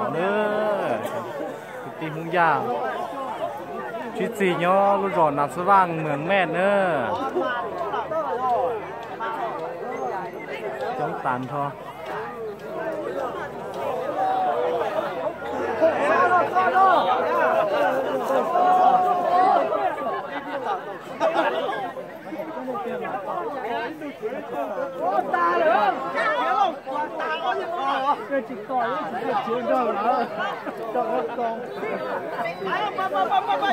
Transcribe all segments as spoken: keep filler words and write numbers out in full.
nữaตีมุงยางชีสีเนาะลูกหลานนักสว่างเหมืองแม่เนอะจ้องตันทอ这几个人是见到了，到我讲，哎呀，拜拜拜拜拜！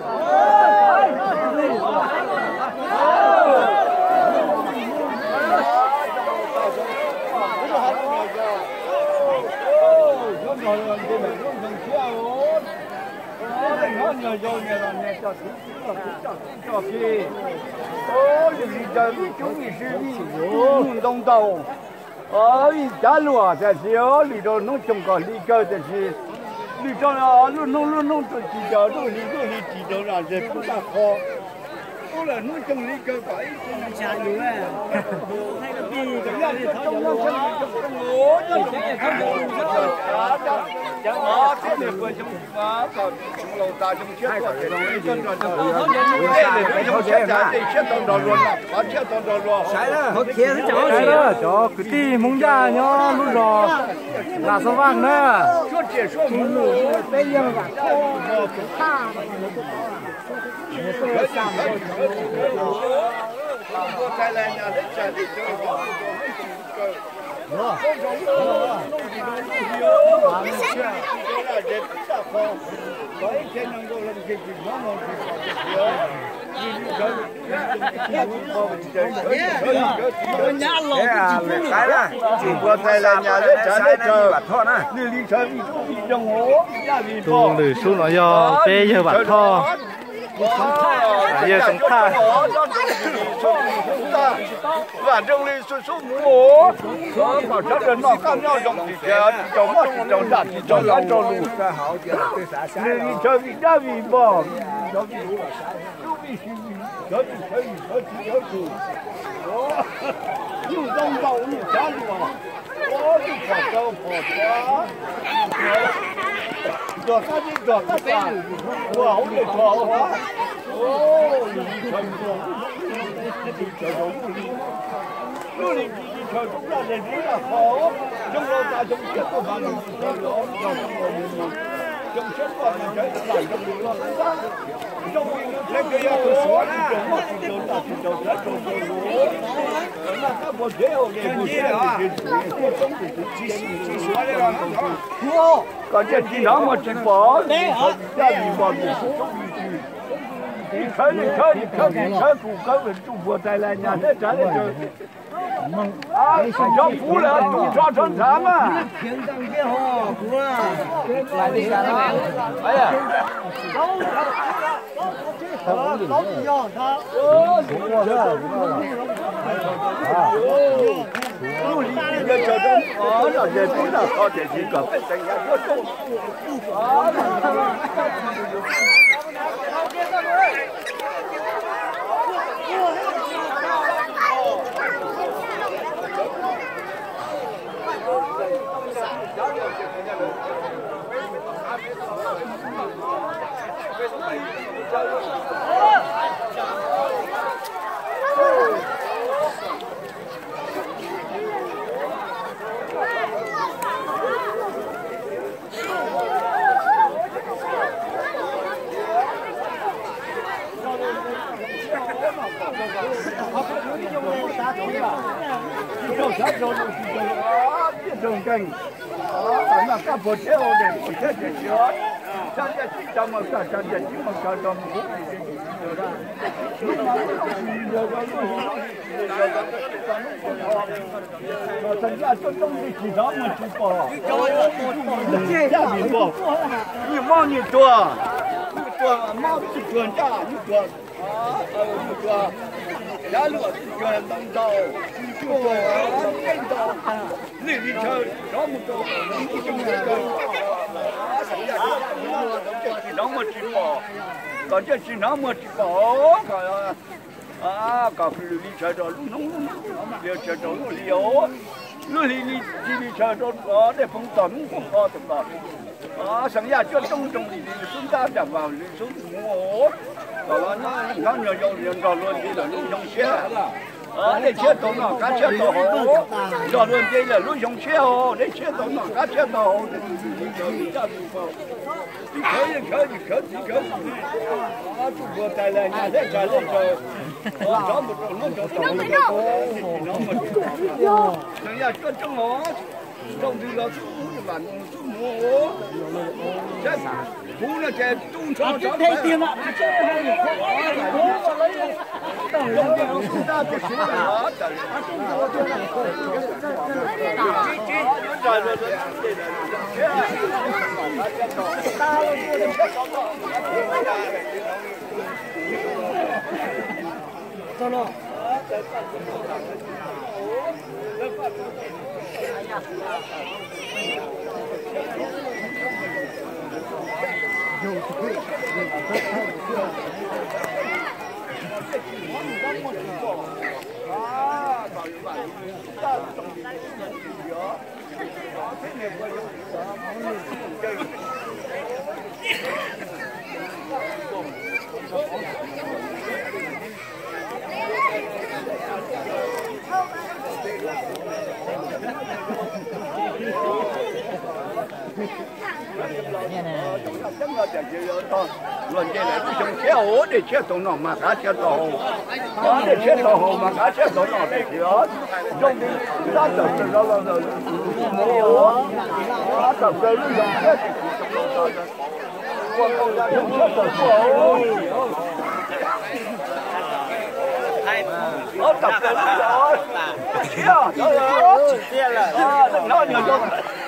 ôi giá lúa thì xíu lì đồ nông trồng cỏ lì cơ thì xí lì cho nó luôn nông luôn nông trồng chỉ cho luôn lì luôn lì chỉ cho là gì cũng là khó cũng là nông trồng lì cơ phải chả đủ à hay là vì cái là gì trồng nông trồng trồng lúa chứ không trồng chẳng có thế này vừa trồng quá còn trồng lâu ta trồng chết rồi thì nó chân rồi trồng thế này phải trồng chết ra thì chết toàn rồi luôn quá chết toàn rồi luôn sai đó họ kia nó chó sai đó chó cứ ti mông da nhá lúc đó là sao vang nữa 说解说不路被人把我怕我再来呢，这家里就 tu lử xuống nó do tê giờ bạc tho giờ sống tha và trong ly số số múa có chắc là nó khác nhau trong thì trong mắt trong đặt thì trong lá trong lù nên chơi vì đa vì bỏ cho vì cho vì cho vì cho vì cho vì cho vì nhiều trong đầu nhiều chán mà có thì phải đâu phải quá rồi các đi rồi các bạn wow không được rồi quá ô chơi chơi lúc này đi chơi chúng ta là rất là khó trong lâu ta trong chết của bạn chơi đó trong trong chết của mình chơi lại trong đường lo trong cái cái cái số trong một cái đường là cái đường là trong cái lúa là các bộ chế hồ cái bộ chế chỉ chỉ số đấy là nó còn trên chỉ nó mà chỉ bỏ ra bị bỏ bị số đi chơi đi chơi đi chơi đi chơi cùng các bên trung bộ tài là nhà thế trả lại chơi à cho phú là chủ cho chân thám à thiên đăng kia ho phú à lại đi ra đó ấy à đó đó gì đó đó đúng rồi đó giờ chờ đông ở là giờ tí là có thể chỉ cần phải thành ra có chung đường canh phải là các bộ chế ổn định của thế giới đó cho nên chỉ trong một cái cho nên chỉ một cái trong một cái thành ra tôi không đi chỉ đó mà chỉ bỏ ra bị bỏ như mau như tua như tua mau chỉ tuần ra như tuần như tua giá lúa tuần đồng đầu tua đồng đầu lì đi chơi đó một chỗ chỉ nó một chỉ bỏ còn chứ chỉ nó một chỉ bỏ à cả lì chơi rồi lúc nóng liều chơi rồi liều lúc đi đi đi chờ đón có để phong tỏa phong kho tụm bọt đó sáng ra cho trong trong đi đi xuống ta chạm vào đi xuống ngủ đó nó nó nhiều nhiều nhiều rồi luôn đi là lúc trong xe đó để chia tổ nó cá chia tổ hồ rồi luôn đi là lúc trong xe hồ để chia tổ nó cá chia tổ hồ đi khơi đi khơi đi khơi đi khơi đó chúng vừa tay lên nhà để trả lên rồi đó một rồi nó cho tổ nó một sáng ra cho trong ngõ trong đi là xuống là xuống ngủ chết phú là trẻ trung cho cho thấy tiền ạ chúng ta tiếp xuống là nó luận chơi này chúng chia ổ để chia tổ nó mà cá chia tổ đó để chia tổ hồ mà cá chia tổ nó để chia trong đi ra tập từ đó là rồi mua đó tập từ lúc đó hết quan công gia không chia tổ ổ đó tập từ lúc đó chia đó là nó nhiều chỗ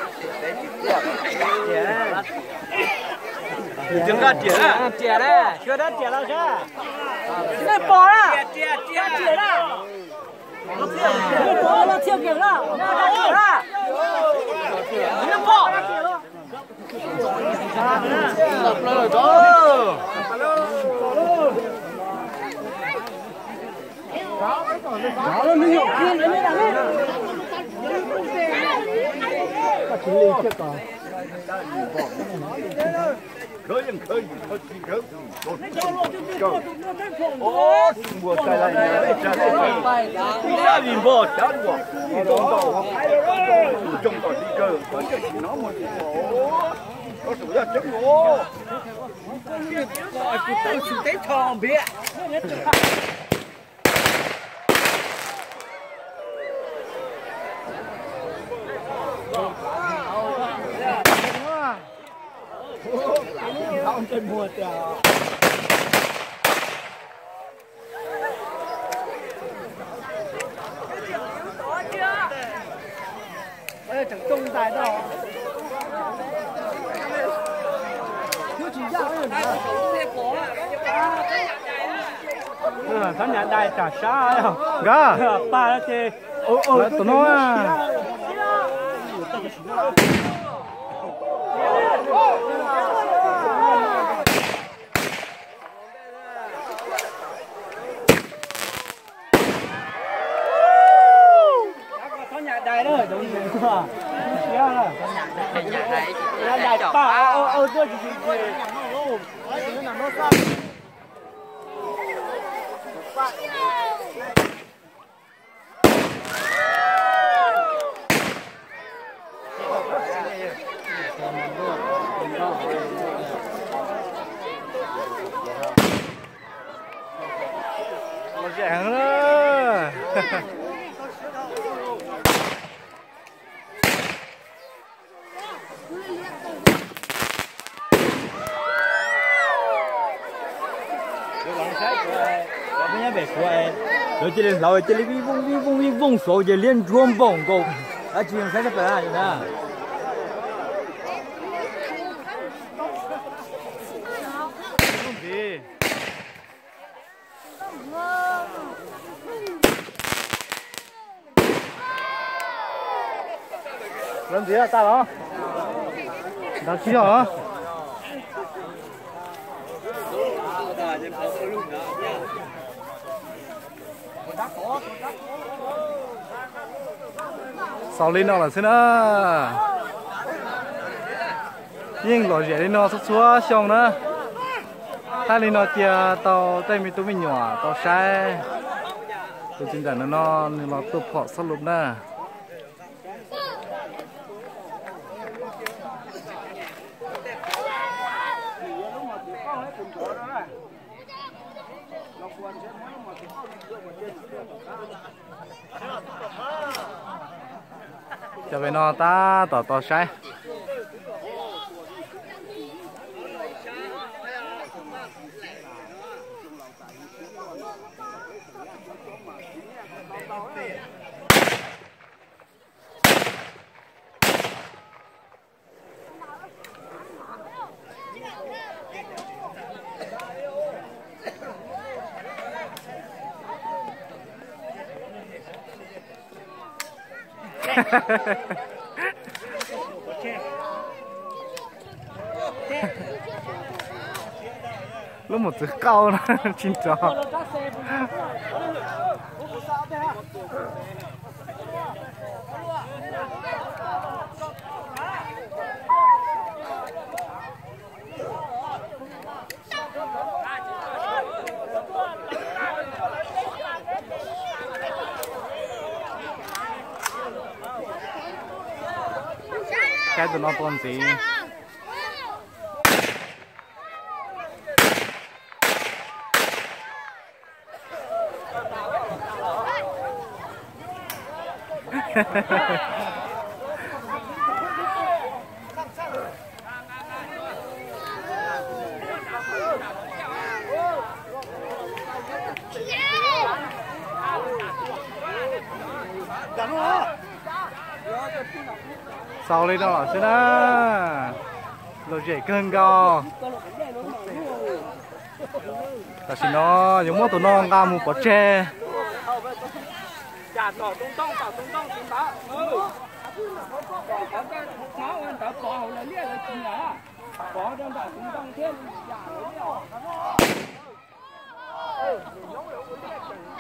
chúng ta chia à? Chia đấy, chưa đã chia đâu chứ? Đây bỏ ra. Chia chia chia ra. Đây bỏ nó chia kiểu ra. Nó đã chia ra. Nó bỏ. Tập lên rồi. Đó là nhiều tiền đấy là hết. Các chú lên chết rồi. Khơi nhưng khơi khơi khơi ô mùa trái lại này trái lại trái đi bò trái bò trong tàu trong tàu đi cơ có cái gì nó một nó sủi ra chết ngô cái tàu sủi té thòng bịa Không trên mùa trời. Đây chẳng trông dài đâu. Thiếu chỉ ra cái nhà đại trả xa không? Gà. Ba nó chơi. Ô ô tụi nó à. Đại đó, đúng rồi. Xía là. Nhà đại. Nhà đại ba ô ô tôi chỉ chỉ. Nó nằm nó sao. Nó rẻ nữa. rồi chỉ lên lầu chỉ lên vi vung vi vung vi vung số chỉ lên rôm bổng cô, à chỉ làm cái gì vậy nè? Làm gì à ta đó? Đang chi hả? sau lên nó là thế nữa nhưng lò dễ lên nó xuất xúa xong nữa ta lên nó chia tàu tay mình tụi mình nhỏ tàu sai tôi chính là nó nó nó tụt họ sắp lụm nè cho về nó ta tỏ tỏ sai lúc một chữ cao nó chín chó cái tụi nó toàn gì sau lên đó chứ đó rồi dễ cơn go ta xin nó giống một tụi nó ngao một bó tre chả tỏ tung tông tỏ tung tông tung đó ừ có cái máu anh tỏ bỏ hậu là liệt là chỉ là bỏ trong tỏ tung tông thêm chả lấy